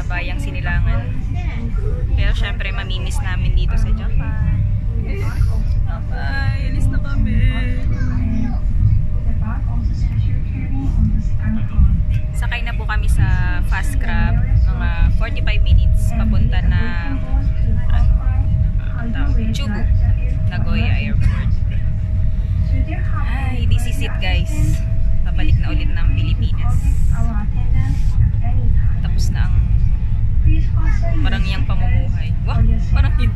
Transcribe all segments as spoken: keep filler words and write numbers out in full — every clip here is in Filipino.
bayang Sinilangan. Pero syempre mamimiss namin dito sa Japan. Bye! Alis na kami! Sakay na po kami sa Fastcraft. Mga forty-five minutes papunta ng uh, Chubu Nagoya Airport. Ay, this is it guys. Pabalik na ulit ng Pilipinas. Tapos na ang parang yung pamumuhay. Wah, parang yun.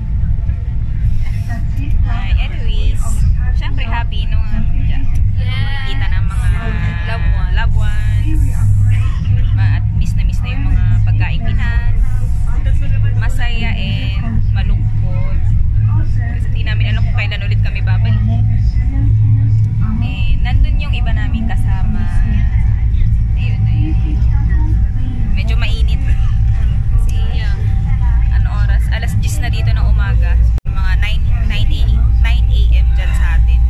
Ay, anyways, syempre happy no? Makikita ng mga loved ones, loved ones. At miss na miss na yung mga pagkain Pinas. Masaya and malungkot. Kasi di namin alam kung kailan ulit kami babalik. Eh, nandun yung iba namin kasama. Ayun, ayun. Medyo mainit. Kasi, ano oras? alas diyes na dito ng umaga. Mga nine a m dyan sa atin.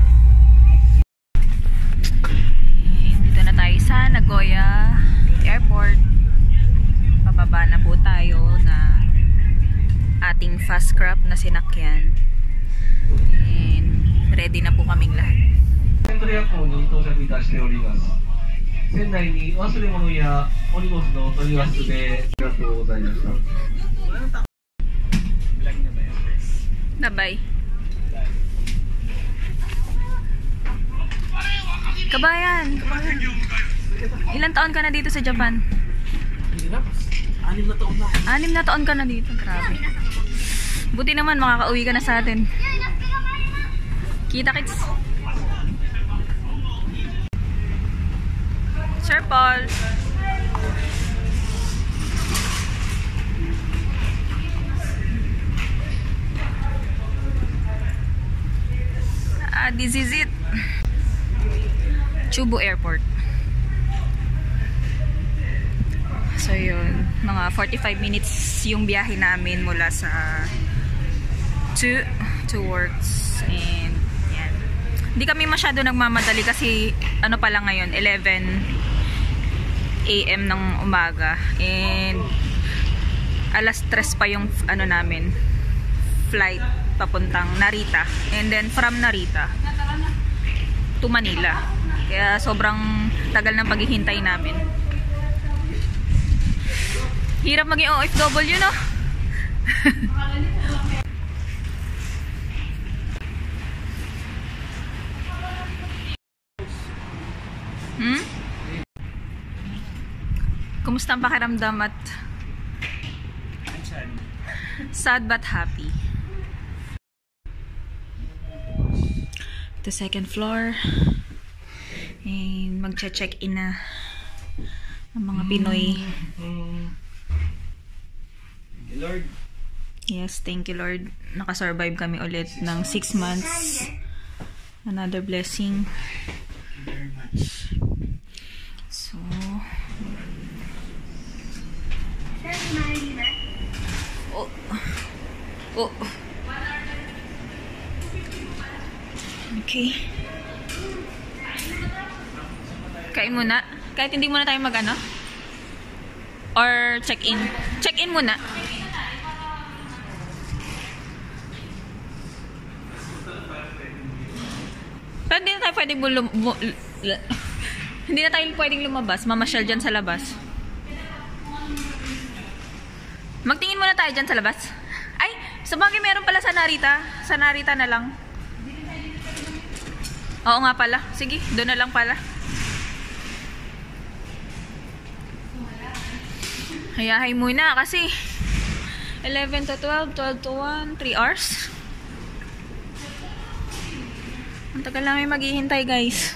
Eh, dito na tayo sa Nagoya Airport. Pababa na po tayo na ating Fastcraft na sinakyan. And ready na po kaming lahat. セントルエアポートに到着いたしております。船内に忘れ物やお荷物の取り忘れありがとうございました。 Bye-bye. Kabayan! Ilan taon ka na dito sa Japan? Anim na taon na. Anim na taon ka na dito. Grabe. Buti naman makaka-uwi ka na sa atin. Kita kits. Sir Paul. Ah, this is it. Chubu Airport. So yun, mga forty-five minutes yung biyahe namin mula sa to to works and yan. Hindi kami masyado nagmamadali kasi ano pa lang ngayon, eleven a m ng umaga and alas tres pa yung ano namin flight papuntang Narita and then from Narita to Manila. Kaya sobrang tagal ng paghihintay namin. Hirap maging O F W, no? Hmm? Kumusta ang pakiramdam at sad but happy? The second floor and magche-check-in na ang mga Pinoy. Lord. Yes, thank you Lord. Nakasurvive kami ulit ng six months. Another blessing. Thank you very much. So, oh, oh, okay. Kain muna. Kahit hindi muna tayo mag-ano? Or check-in. Check-in muna. Pero hindi na tayo pwedeng lum hindi na tayo pwedeng lumabas. Mamasyal dyan sa labas. Magtingin muna tayo dyan sa labas. Ay! Sabagay meron pala sa Narita. Sa Narita na lang. Oo nga pala. Sige, doon na lang pala. Hayahay muna kasi eleven to twelve, twelve to one, three hours. Ang tagal namin maghihintay guys.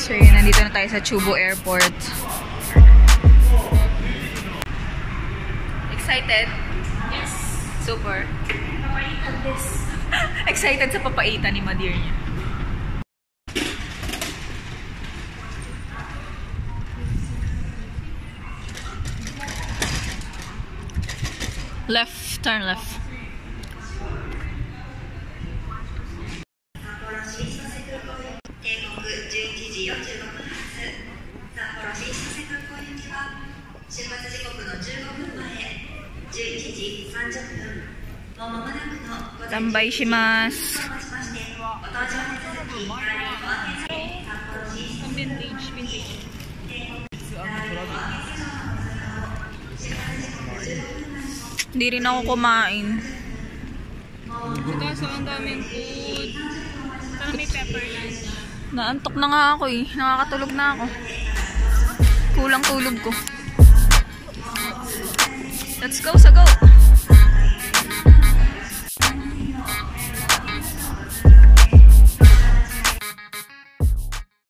So yun, nandito na tayo sa Chubu Airport. Excited? Yes. Super. Excited sa papaitan ni Madir niya. Left, turn left. Tambay shimasu. Vintage, vintage. Hindi rin ako kumain. Kaso ang daming food. Sana may pepper lunch. Naantok na nga ako eh. Nakakatulog na ako. Kulang tulog ko. Let's go sa go!